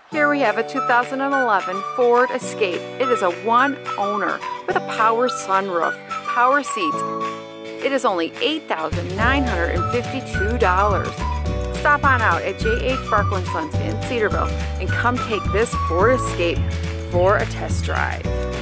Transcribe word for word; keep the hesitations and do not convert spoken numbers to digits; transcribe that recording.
Here we have a two thousand eleven Ford Escape. It is a one owner with a power sunroof, power seats. It is only eight thousand nine hundred fifty-two dollars. Stop on out at J H Barkau Sons in Cedarville and come take this Ford Escape for a test drive.